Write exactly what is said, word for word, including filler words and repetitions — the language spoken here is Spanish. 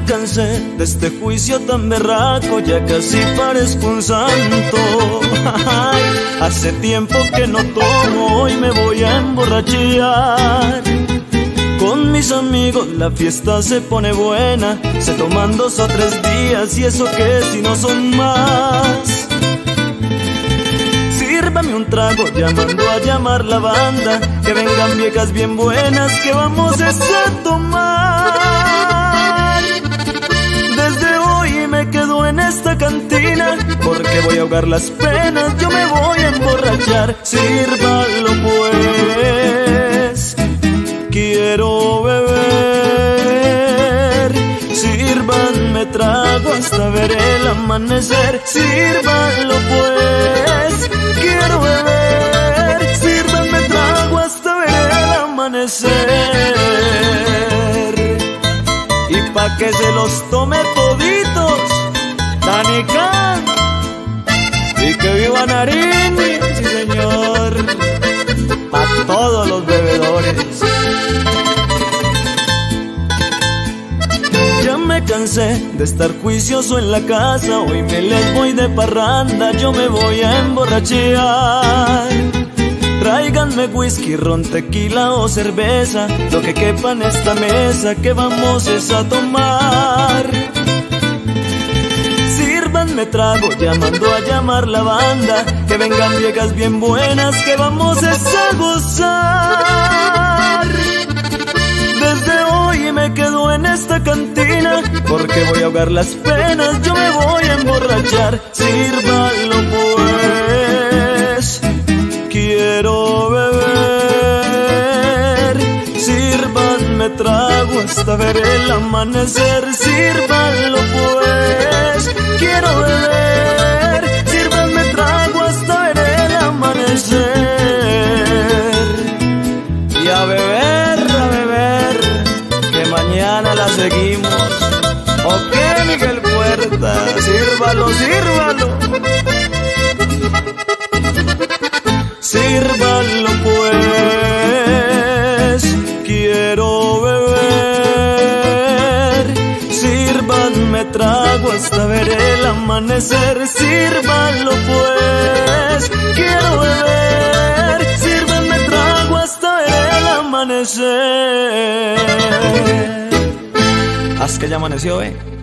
me cansé de este juicio tan berraco, ya casi parezco un santo. Hace tiempo que no tomo, hoy me voy a emborrachar. Con mis amigos la fiesta se pone buena, se toman dos o tres días y eso que si no son más. Sírvame un trago, llamando a llamar la banda, que vengan viejas bien buenas, que vamos a tomar. Desde hoy me quedo en esta cantina, porque voy a ahogar las penas, yo me voy a emborrachar. Sírvalo pues, quiero beber. Sírvanme trago hasta ver el amanecer. Sírvanlo pues, quiero beber. Sírvanme trago hasta ver el amanecer. Y pa' que se los tome toditos, Danica, y que viva Narini, sí señor, pa' todos los bebedores. Ya me cansé de estar juicioso en la casa, hoy me les voy de parranda, yo me voy a emborrachar. Tráiganme whisky, ron, tequila o cerveza, lo que quepa en esta mesa, que vamos es a tomar. Sírvanme trago, llamando a llamar la banda, que vengan viejas bien buenas, que vamos es a gozar. Desde hoy me quedo en esta cantina, porque voy a ahogar las penas, yo me voy a emborrachar. Sírvanlo pues, quiero beber. Sírvanme trago hasta ver el amanecer. Sírvanlo pues, quiero beber. Sírvanme trago hasta ver el amanecer. Y a beber, a beber, que mañana la seguimos. Ok, Miguel Puerta, sírvalo, sírvalo. Sírvalo pues, quiero beber. Sírvanme trago hasta ver el amanecer. Sírvalo pues, quiero beber. Sírvanme trago hasta ver el amanecer. Haz que ya amaneció, eh.